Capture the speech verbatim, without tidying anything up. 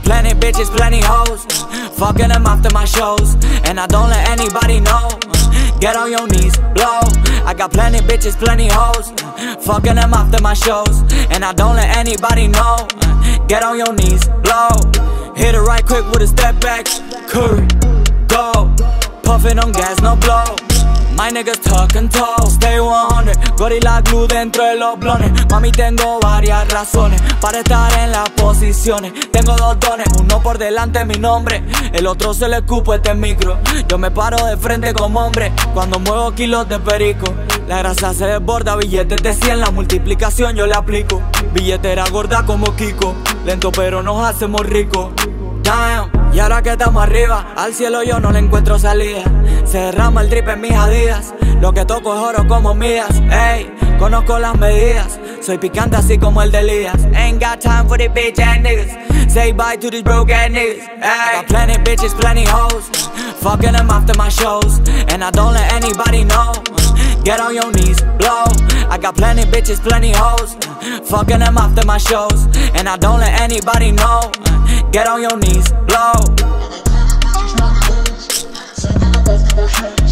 plenty bitches, plenty hoes, fucking them after my shows, and I don't let anybody know. Get on your knees, blow. I got plenty bitches, plenty hoes, fucking them after my shows, and I don't let anybody know. Get on your knees, blow. Hit it right quick with a step back, curry, go. Puffin on gas, no blow. My niggas talking tall, stay one hundred. Gorilla glue dentro de los blones. Mami, tengo varias razones para estar en las posiciones. Tengo dos dones, uno por delante mi nombre, el otro se le escupo este micro. Yo me paro de frente como hombre cuando muevo kilos de perico. La grasa se desborda, billetes de cien, la multiplicación yo le aplico. Billetera gorda como Kiko, lento pero nos hacemos ricos. Damn. Y ahora que estamos arriba, al cielo yo no le encuentro salida. Se derrama el drip en mis adidas, lo que toco es oro como Midas. Ey, conozco las medidas, soy picante así como el de Elías. Ain't got time for these bitch ass niggas, say bye to these broke ass niggas. Ey, got plenty bitches, plenty hoes, fucking them after my shows, and I don't let anybody know. Get on your knees, blow. I got plenty bitches, plenty hoes, fucking them after my shows, and I don't let anybody know. Get on your knees, blow.